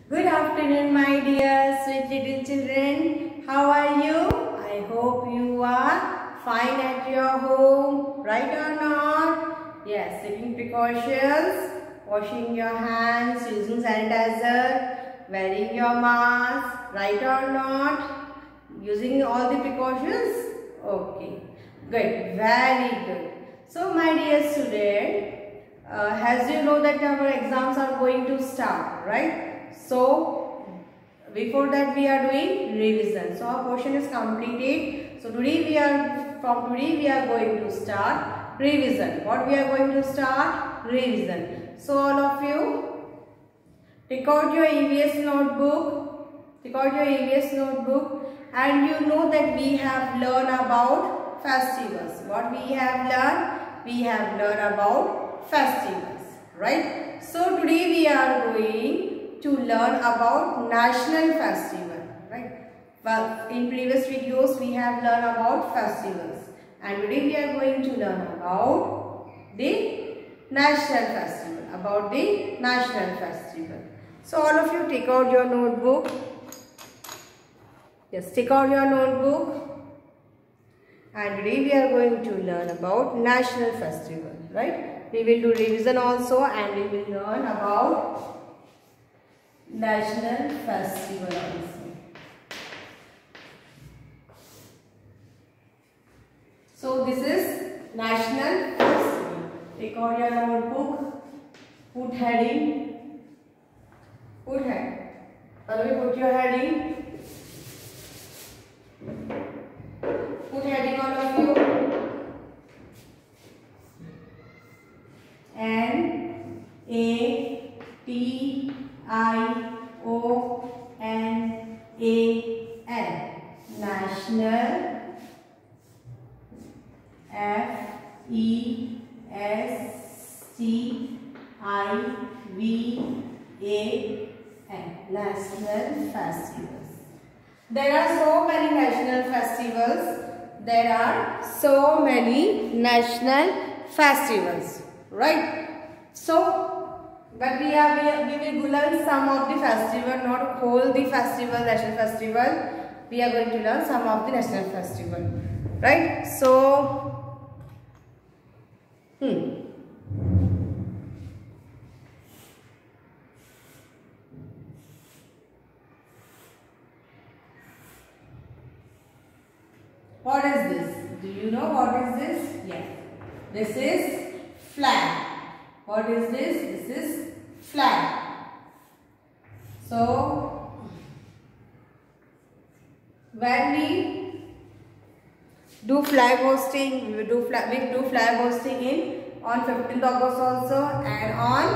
Good afternoon, my dear sweet little children. How are you? I hope you are fine at your home, right or not? Yes, taking precautions, washing your hands, using sanitizer, wearing your mask, right or not? Using all the precautions? Okay, good, very good. So, my dear student, as you know that our exams are going to start, right? So, before that we are doing revision. So, our portion is completed. So, today we are going to start revision. What we are going to start? Revision. So, all of you, take out your EVS notebook. Take out your EVS notebook, and you know that we have learned about festivals. What we have learned? We have learned about festivals, right? So, today we are going to learn about national festival, right? But in previous videos we have learned about festivals, and today we are going to learn about the national festival. So all of you take out your notebook. Yes, take out your notebook, and today we are going to learn about national festival, right? We will do revision also, and we will learn about national festival also. So this is national festival. Take out your notebook. Put heading. Put head. Put your heading. Put heading, all of you. N-A-T-I-O-N-A-L. National. F-E-S-T-I-V-A-L. National festivals. There are so many national festivals. Right? So, but we will learn some of the festival, not whole the festival, national festival. We are going to learn some of the national festival, right? So, what is this? Do you know what is this? Yes. This is flag. What is this? This is flag. So, when we do flag hosting, we do flag hosting on 15th August also, and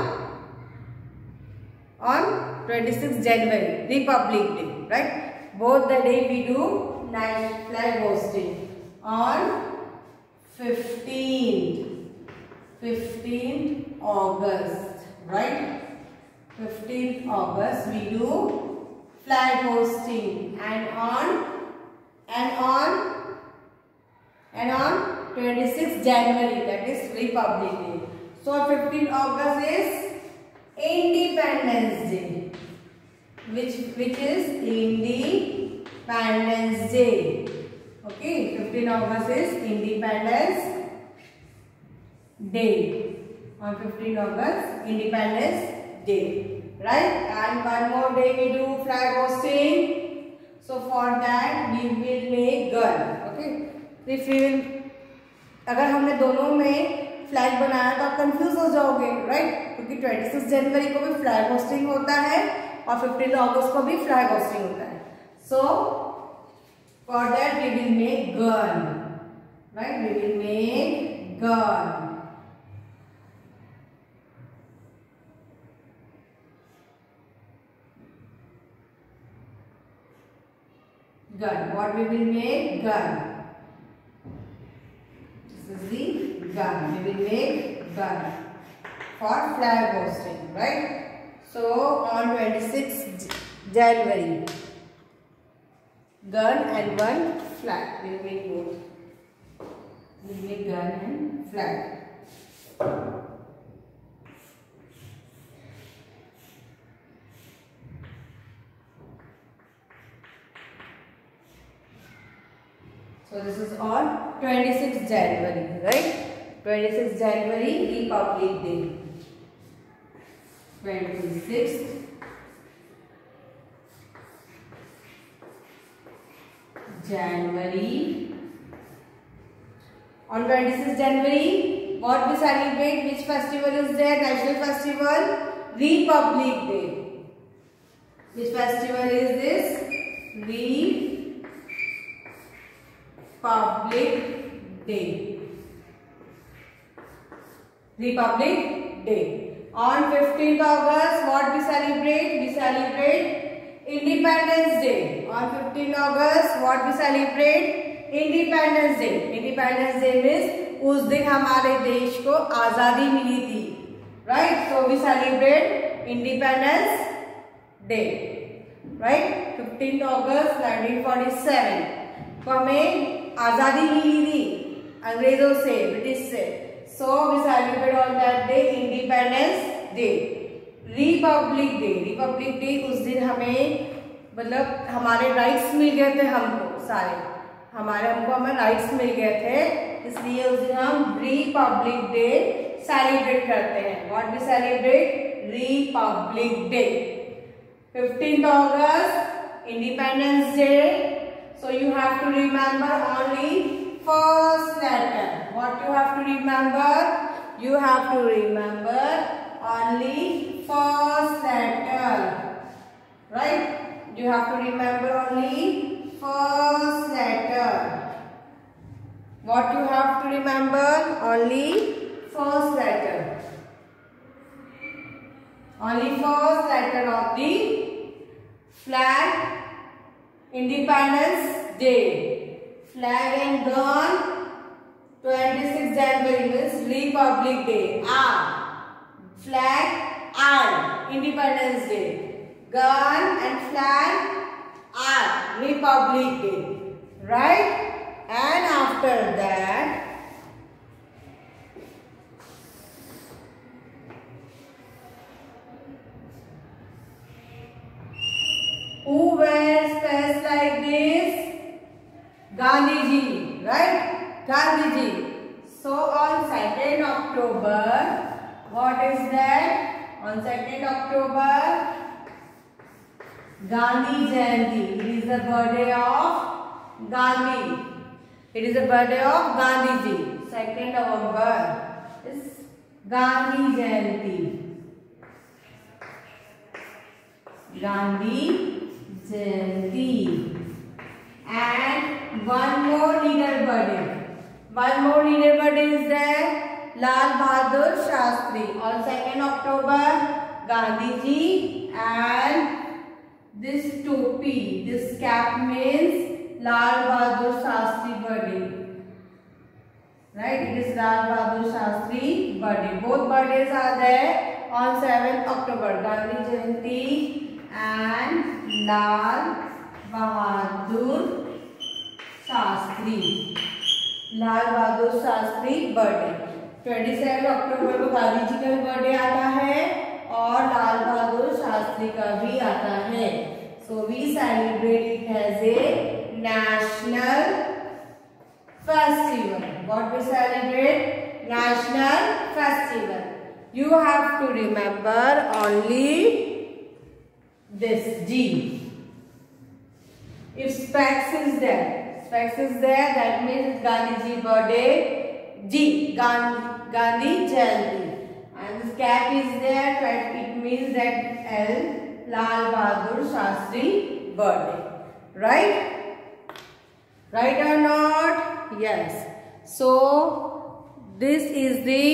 on 26th January, Republic Day, right? Both the day we do flag hosting on 15th August, right? 15th August we do flag hosting, and on 26th January, that is Republic Day. So 15th August is Independence Day, which is Independence Day. Okay, 15th August is Independence Day. On 15th August, Independence Day, right? And one more day we do flag hosting. So for that we will make gun. Okay, if we will, अगर हमने दोनों में flag बनाया तो आप confuse हो जाओगे, right? क्योंकि 26 जनवरी को भी फ्लैग होस्टिंग होता है और 15 अगस्त को भी फ्लैग होस्टिंग होता है. So for that we will make gun, right? We will make gun. Gun. What we will make? Gun. This is the gun. We will make gun for flag hosting, right? So on 26th January, gun and one flag. We will make both. We will make gun and flag. So this is on 26th January, right? 26th January, Republic Day. 26th January. On 26th January, what we celebrate? Which festival is there? National festival, Republic Day. Which festival is this? Republic Day. Republic Day. On 15th August, what we celebrate? We celebrate Independence Day. On 15th August, what we celebrate? Independence Day. Independence Day means उस दिन हमारे देश को आजादी मिली थी, right? So we celebrate Independence Day, right? 15th August 1947 को हमें आजादी मिली थी अंग्रेजों से, ब्रिटिश से. So we celebrate on that day Independence Day. Republic Day. Republic Day उस दिन हमें मतलब हमारे राइट्स मिल गए थे, हमको सारे हमें राइट्स मिल गए थे, इसलिए उस दिन हम रिपब्लिक डे सेलिब्रेट करते हैं. What we celebrate? Republic day. 15th August Independence Day. So you have to remember only first letter. What you have to remember? You have to remember only first letter, right? You have to remember only first letter. What you have to remember? Only first letter. Only first letter of the flag. Independence Day. Flag and gun. 26th January means Republic Day. R. Flag R. Independence Day. Gun and flag R. Republic Day. Right? And after that, who wears dress like this? Gandhiji, right? Gandhiji. So on 2nd October, what is that? On 2nd October, Gandhi Jayanti. It is the birthday of Gandhi. It is the birthday of Gandhiji. 2nd November is Gandhi Jayanti. Gandhi Jayanti. And one more leader birthday. One more leader birthday is there. Lal Bahadur Shastri. On 2nd October, Gandhiji. And this topi, this cap means Lal Bahadur Shastri birthday. Right? It is Lal Bahadur Shastri birthday. Both birthdays are there on 7th October. Gandhi Jayanti and Lal Bahadur Shastri. Lal Bahadur Shastri birthday. 27 अक्टूबर को गांधी जी का birthday आता है और लाल बहादुर शास्त्री का भी आता है. So we celebrate it as a national festival. What we celebrate? National festival. You have to remember only this G. If specs is there, that means Gandhiji birthday. G. Gandhi Jayanti. And this cap is there, it means that L. Lal Bahadur Shastri birthday. Right? Right or not? Yes. So this is the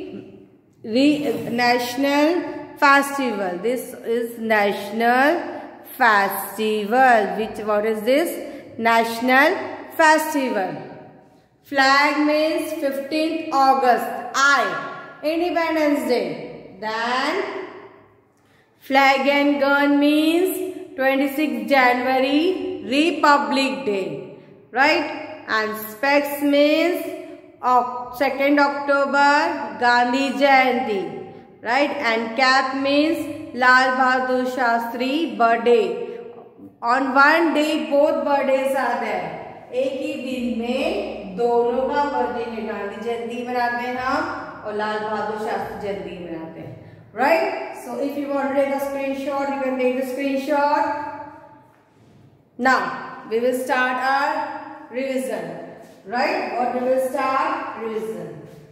national festival. This is national festival. What is this? National festival. Flag means 15th August. I. Independence Day. Then flag and gun means 26th January, Republic Day. Right? And specs means 2nd October, Gandhi Jayanti. Right? And cap means Lal Bahadur Shastri birthday. On one day, both birthdays are there. एक ही दिन में दोनों का birthday, Gandhi जयंती मनाते हैं हम और लाल बहादुर शास्त्री जयंती मनाते हैं, right? So if you want to take a screenshot, you can take the screenshot. Now we will start our revision, right? Or we will start revision.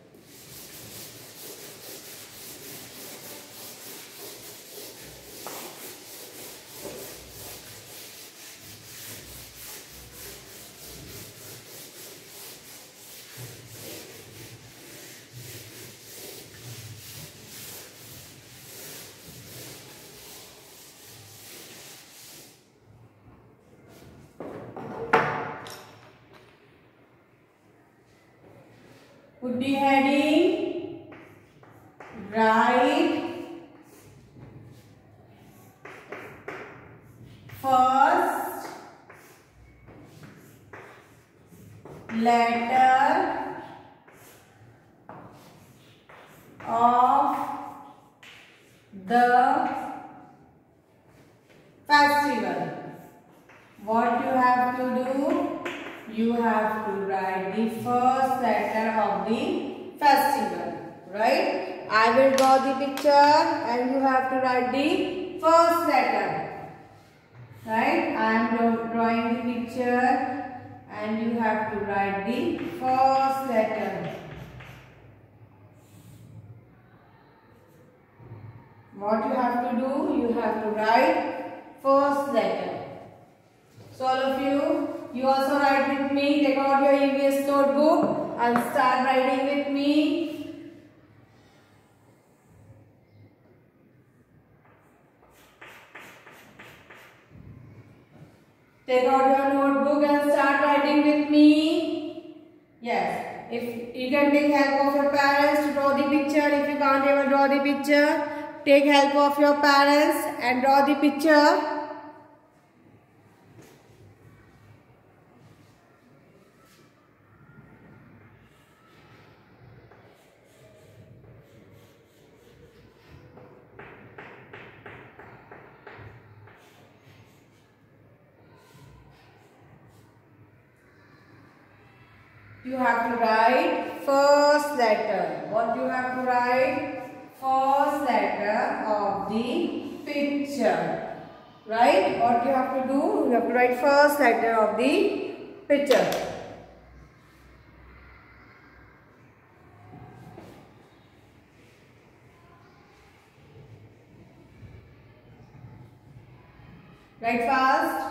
Put the heading, write first letter of the festival. What you have to do? You have to write the first letter of the festival, right? I will draw the picture and you have to write the first letter, right? I am drawing the picture and you have to write the first letter. What you have to do? You have to write first letter. So all of you also write with me. Take out your EVS notebook and start writing with me. Take out your notebook and start writing with me. Yes, if you can take help of your parents to draw the picture. If you can't even draw the picture, take help of your parents and draw the picture. You have to write first letter. What you have to write? First letter of the picture. Right? What you have to do? You have to write first letter of the picture. Write fast.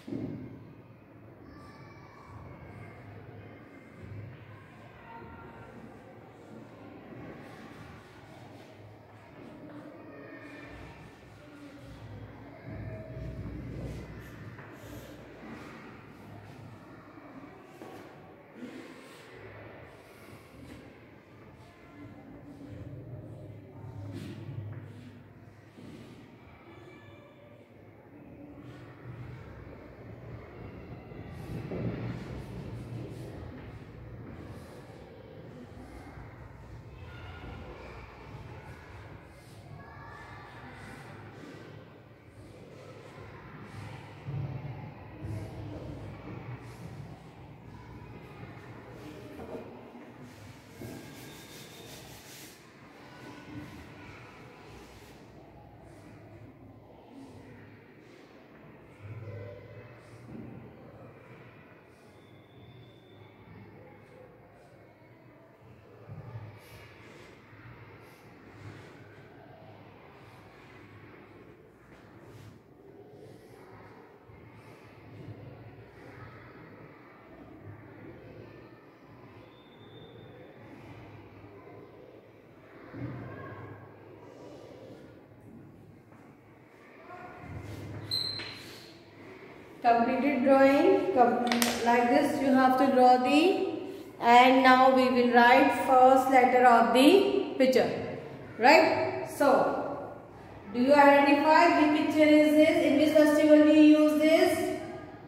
Completed drawing. Like this you have to draw the, and now we will write first letter of the picture, right? So do you identify which picture is this? In which festival we use this?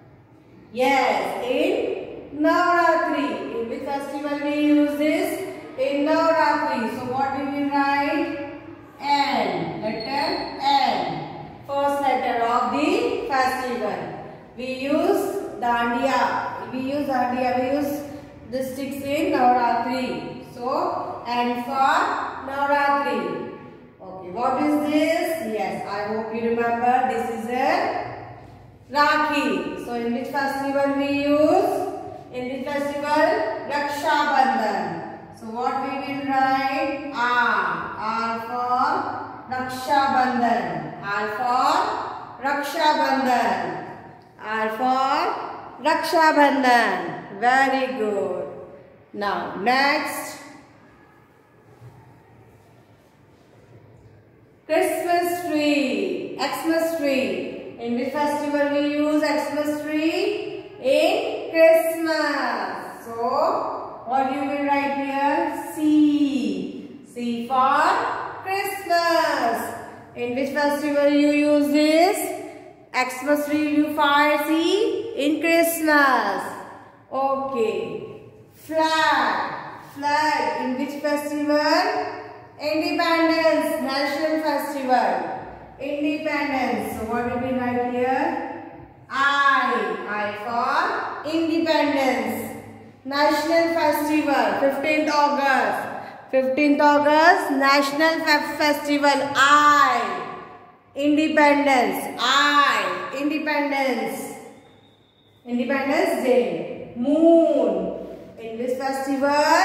Yes, in Navratri. In which festival we use this? In Navratri. So what we will write? N. Letter N. First letter of the festival. We use dandiya. We use the sticks in Navratri. So, and for Navratri. Okay, what is this? Yes, I hope you remember. This is a Rakhi. So, in which festival we use? In which festival? Raksha Bandhan. So, what we will write? R for Raksha Bandhan. R for Raksha Bandhan. R for Raksha Bandhan. Very good. Now next, Christmas tree. Xmas tree. In which festival we use Xmas tree? In Christmas. So what you will write here? C. C for Christmas. In which festival you use this? Xmas tree you find C in Christmas. Okay. Flag. Flag in which festival? Independence. National festival. Independence. So what will we write here? I for Independence. National festival. 15th August. 15th August. National festival. I. Independence. I. Independence. Independence Day. Moon. In which festival?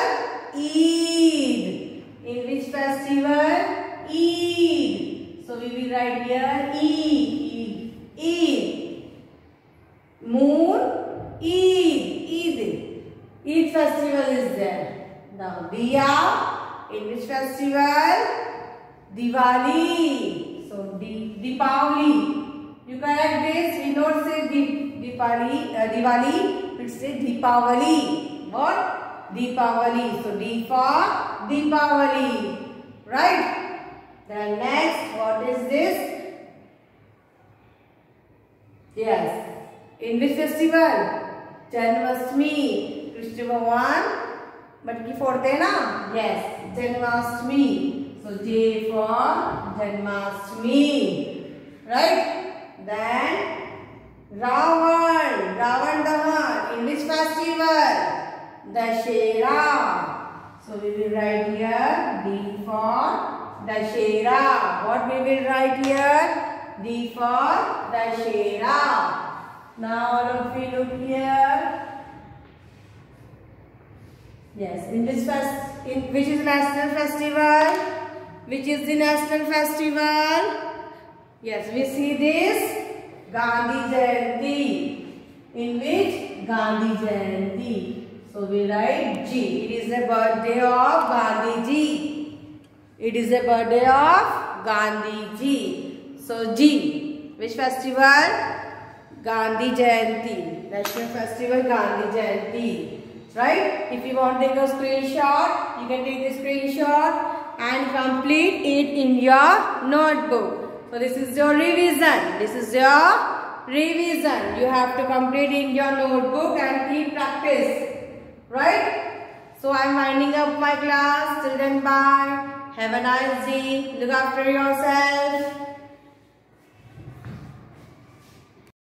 Eid. In which festival? Eid. So we will write here Eid. Eid. Moon. Eid. Eid. Eid festival is there. Now Diya. In which festival? Diwali. So Deepavali. You correct this. We don't say Diwali. We say Deepavali. What? Deepavali. So D for Deepavali. Right? Then next, what is this? Yes. In which festival? Janmashtami. Krishna Bhagwan matki फोड़ते हैं ना? Yes. Janmashtami. So J for Janmashtami. Right? Then Ravan. Ravan Dahan. In which festival? Dashera. So we will write here D for Dashera. What we will write here? D for Dashera. Now all of you look here. Yes, which is national festival? Which is the national festival? Yes, we see this Gandhi Jayanti. In which? Gandhi Jayanti. So we write G. It is the birthday of Gandhiji. It is the birthday of Gandhiji. So G. Which festival? Gandhi Jayanti. National Festival Gandhi Jayanti. Right? If you want to take a screenshot, you can take the screenshot and complete it in your notebook. So this is your revision. This is your revision. You have to complete in your notebook and keep practice. Right? So I am winding up my class. Children, bye. Have a nice day. Look after yourself.